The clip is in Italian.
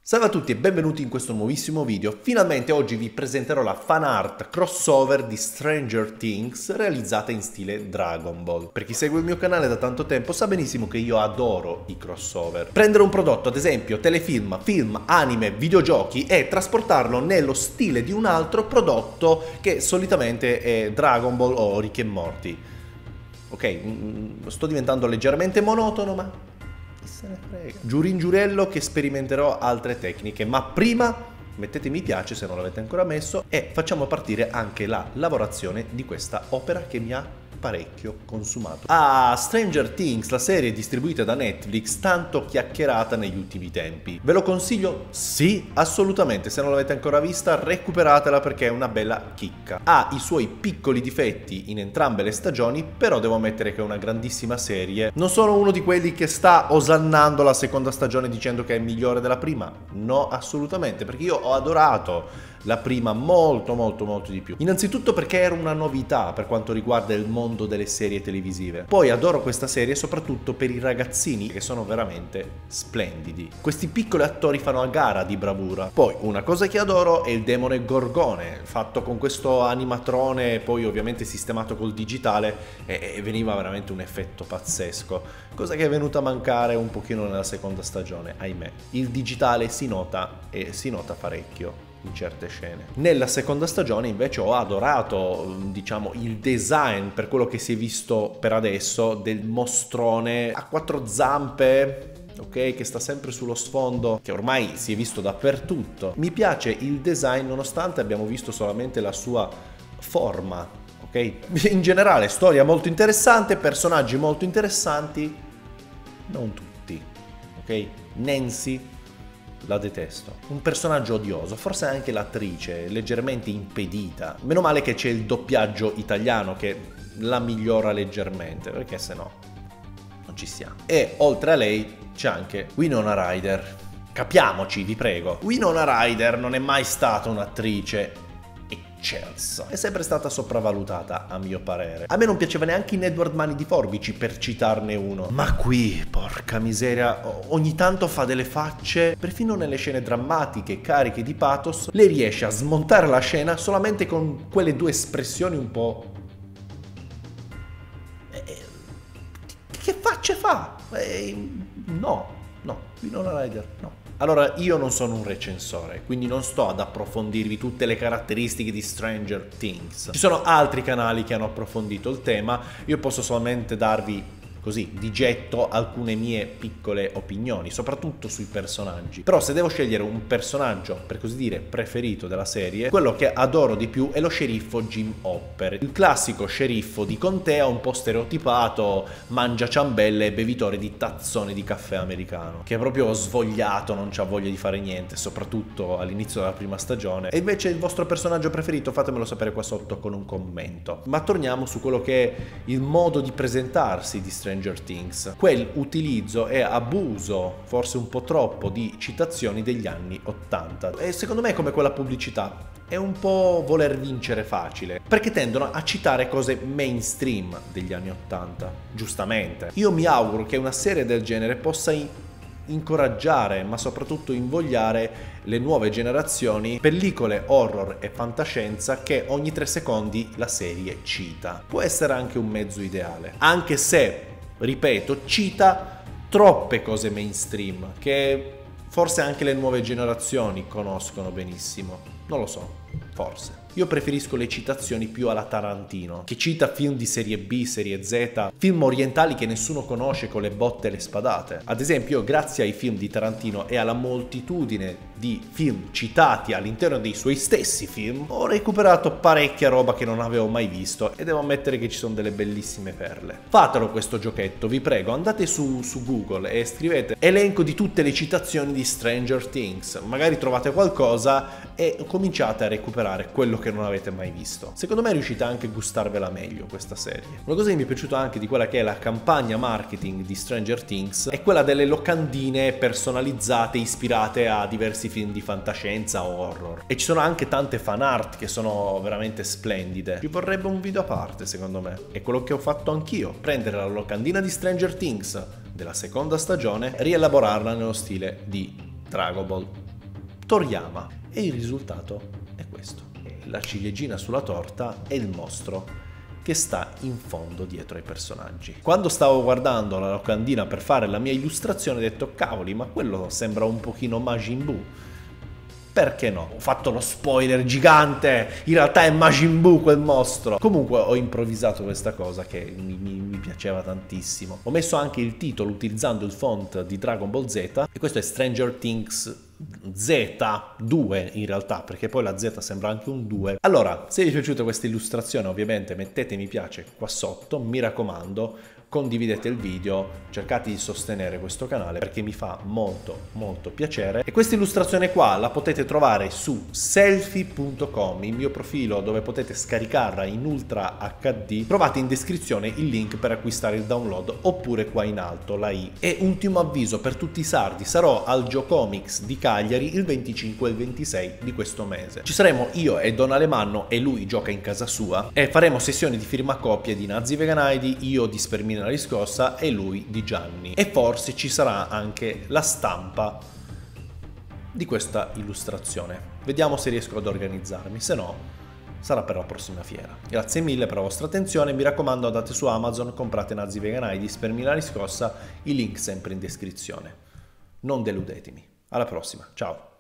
Salve a tutti e benvenuti in questo nuovissimo video. Finalmente oggi vi presenterò la fan art crossover di Stranger Things realizzata in stile Dragon Ball. Per chi segue il mio canale da tanto tempo sa benissimo che io adoro i crossover. Prendere un prodotto, ad esempio telefilm, film, anime, videogiochi, e trasportarlo nello stile di un altro prodotto che solitamente è Dragon Ball o Rick e Morty. Ok, sto diventando leggermente monotono, ma chi se ne frega. Giurin giurello che sperimenterò altre tecniche, ma prima mettete mi piace se non l'avete ancora messo e facciamo partire anche la lavorazione di questa opera che mi ha parecchio consumato. Stranger Things, la serie distribuita da Netflix, tanto chiacchierata negli ultimi tempi. Ve lo consiglio? Sì, assolutamente. Se non l'avete ancora vista, recuperatela perché è una bella chicca. Ha i suoi piccoli difetti in entrambe le stagioni, però devo ammettere che è una grandissima serie. Non sono uno di quelli che sta osannando la seconda stagione dicendo che è migliore della prima. No, assolutamente, perché io ho adorato la prima molto di più. Innanzitutto perché era una novità per quanto riguarda il mondo delle serie televisive. Poi adoro questa serie soprattutto per i ragazzini che sono veramente splendidi. Questi piccoli attori fanno a gara di bravura. Poi una cosa che adoro è il demone Gorgone, fatto con questo animatrone poi ovviamente sistemato col digitale e veniva veramente un effetto pazzesco. Cosa che è venuta a mancare un pochino nella seconda stagione, ahimè. Il digitale si nota e si nota parecchio in certe scene. Nella seconda stagione invece ho adorato, diciamo, il design, per quello che si è visto per adesso, del mostrone a quattro zampe, ok, che sta sempre sullo sfondo, che ormai si è visto dappertutto. Mi piace il design nonostante abbiamo visto solamente la sua forma, ok? In generale storia molto interessante, personaggi molto interessanti, non tutti, ok? Nancy la detesto. Un personaggio odioso, forse anche l'attrice, leggermente impedita. Meno male che c'è il doppiaggio italiano che la migliora leggermente, perché se no non ci siamo. E oltre a lei c'è anche Winona Ryder. Capiamoci, vi prego. Winona Ryder non è mai stata un'attrice eccelsa. È sempre stata sopravvalutata, a mio parere. A me non piaceva neanche in Edward Mani di Forbici, per citarne uno. Ma qui, porca miseria, ogni tanto fa delle facce, perfino nelle scene drammatiche, cariche di pathos, lei riesce a smontare la scena solamente con quelle due espressioni un po'... Che facce fa? No, Winona Ryder, no. Allora, io non sono un recensore, quindi non sto ad approfondirvi tutte le caratteristiche di Stranger Things. Ci sono altri canali che hanno approfondito il tema, io posso solamente darvi così, di getto, alcune mie piccole opinioni, soprattutto sui personaggi. Però se devo scegliere un personaggio, per così dire, preferito della serie, quello che adoro di più è lo sceriffo Jim Hopper. Il classico sceriffo di contea, un po' stereotipato, mangia ciambelle e bevitore di tazzone di caffè americano, che è proprio svogliato, non c'ha voglia di fare niente, soprattutto all'inizio della prima stagione. E invece il vostro personaggio preferito, fatemelo sapere qua sotto con un commento. Ma torniamo su quello che è il modo di presentarsi di Stranger Things, quel utilizzo e abuso, forse un po' troppo, di citazioni degli anni 80. E secondo me, come quella pubblicità, è un po' voler vincere facile, perché tendono a citare cose mainstream degli anni 80, giustamente. Io mi auguro che una serie del genere possa incoraggiare, ma soprattutto invogliare le nuove generazioni, pellicole horror e fantascienza che ogni 3 secondi la serie cita. Può essere anche un mezzo ideale, anche se, ripeto, cita troppe cose mainstream che forse anche le nuove generazioni conoscono benissimo. Non lo so, forse. Io preferisco le citazioni più alla Tarantino, che cita film di serie B, serie Z, film orientali che nessuno conosce con le botte e le spadate. Ad esempio, io, grazie ai film di Tarantino e alla moltitudine di film citati all'interno dei suoi stessi film, ho recuperato parecchia roba che non avevo mai visto e devo ammettere che ci sono delle bellissime perle. Fatelo questo giochetto, vi prego, andate su Google e scrivete elenco di tutte le citazioni di Stranger Things, magari trovate qualcosa e cominciate a recuperare quello che non avete mai visto. Secondo me riuscite anche a gustarvela meglio questa serie. Una cosa che mi è piaciuta anche di quella che è la campagna marketing di Stranger Things è quella delle locandine personalizzate ispirate a diversi film di fantascienza o horror. E ci sono anche tante fan art che sono veramente splendide. Ci vorrebbe un video a parte, secondo me. È quello che ho fatto anch'io, prendere la locandina di Stranger Things della seconda stagione e rielaborarla nello stile di Dragon Ball. Toriyama. E il risultato è questo. La ciliegina sulla torta è il mostro che sta in fondo dietro ai personaggi. Quando stavo guardando la locandina per fare la mia illustrazione ho detto cavoli, ma quello sembra un pochino Majin Buu. Perché no? Ho fatto lo spoiler gigante, in realtà è Majin Buu quel mostro. Comunque ho improvvisato questa cosa che mi piaceva tantissimo. Ho messo anche il titolo utilizzando il font di Dragon Ball Z e questo è Stranger Things Z2 in realtà, perché poi la Z sembra anche un 2. Allora, se vi è piaciuta questa illustrazione ovviamente mettete mi piace qua sotto, mi raccomando, condividete il video, cercate di sostenere questo canale perché mi fa molto piacere. E questa illustrazione qua la potete trovare su selfie.com, il mio profilo dove potete scaricarla in Ultra HD. Trovate in descrizione il link per acquistare il download oppure qua in alto la i. E ultimo avviso per tutti i sardi, sarò al Giocomics di Cagliari il 25 e il 26 di questo mese. Ci saremo io e Don Alemanno e lui gioca in casa sua e faremo sessioni di firmacopie di Nazi Vegan ID, io di Spermina la riscossa e lui di Gianni, e forse ci sarà anche la stampa di questa illustrazione. Vediamo se riesco ad organizzarmi, se no sarà per la prossima fiera. Grazie mille per la vostra attenzione, mi raccomando andate su Amazon, comprate Nazi Vegan ID, Spermina la riscossa, i link sempre in descrizione. Non deludetemi. Alla prossima, ciao!